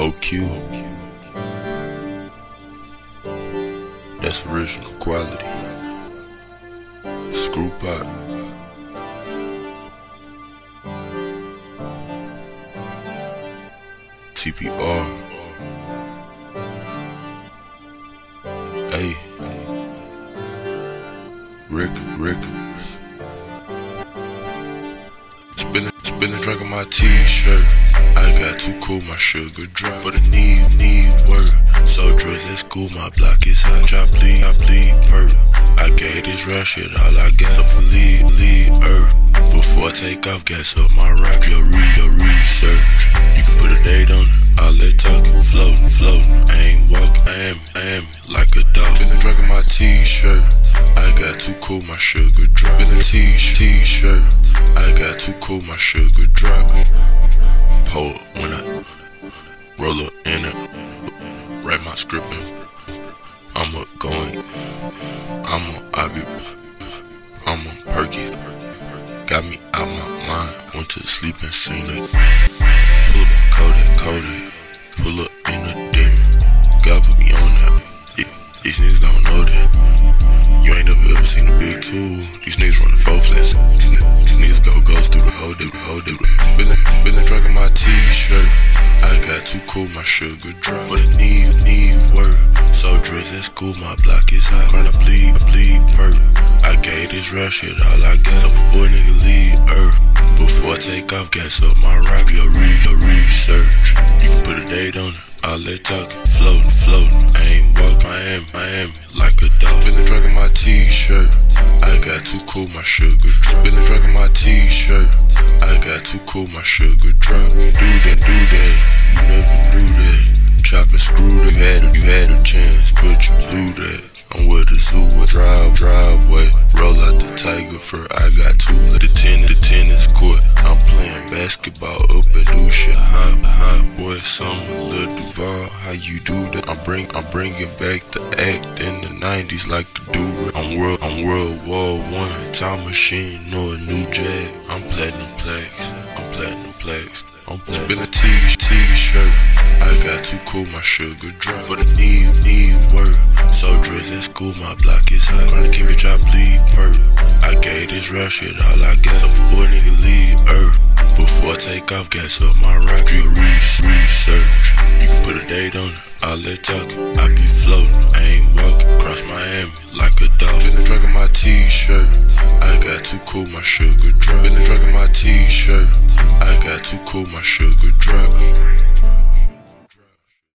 OQ. That's original quality. Screw pot. TPR. Ay. Records. Spillin' drink on my t-shirt. I got too cool, my sugar dry. For the need work. So drugs at school, my block is hot. I bleed perk. I gave this rap shit all I got. So lead earth. Before I take off, gas up my rock. Your research. You can put a date on it. All that talking, floating. I ain't walking, I am like a dog. Spillin' drink on my t-shirt. I got too cool, my sugar drop. Spillin' t-shirt. I got too cool, my sugar drop. Pull up when I roll up in it. Write my script in. I'm a going. I'm on Perky. Got me out my mind. Went to sleep and seen it. Pull up on Kodak. Pull up in a demon. God put me on that. These niggas don't know that. You ain't never ever seen a big tool. These niggas running 4 flats. These niggas go ghost through the whole day. Spillin' drink on my t-shirt. I got too cool, my sugar drop. For the need work. So drugs at school, my block is hot. I bleed perk. I gave this rap shit all I got. So before nigga leave earth. Before I take off, gas up my rock. Your research. You can put a date on it. All that talking, floating. I ain't walking, Miami, like a dog. Spillin' drink on my t-shirt. I got too cool, my sugar drop. Spillin' drink on my t-shirt. I got too cool, my sugar drop. Do that. You never knew that. Chop and screw that. You had a chance, but you blew that. I'm with the zoo, driveway. Roll out the tiger fur. I got two the tennis court. I'm playing basketball up at Dusha. Hot boy, summer, Lil Duval. How you do that? I'm bringing back the act in the 90s like the do it. I'm World War I. Time machine or a new jag. I'm platinum plaques. Spillin' t-shirt. I got too cool, my sugar drop. For the need work. So drugs at school, my block is hot. Chronic King, bitch, I bleed perk. I gave this rap shit all I got. So before nigga leave earth. Before I take off, gas up my rock. Your research. You can put a date on it. All that talking, I be floating. I ain't walking. Cross Miami like a dog. Spillin' drink on my t-shirt. I got too cool, my sugar drop. Spillin' drink on my t-shirt.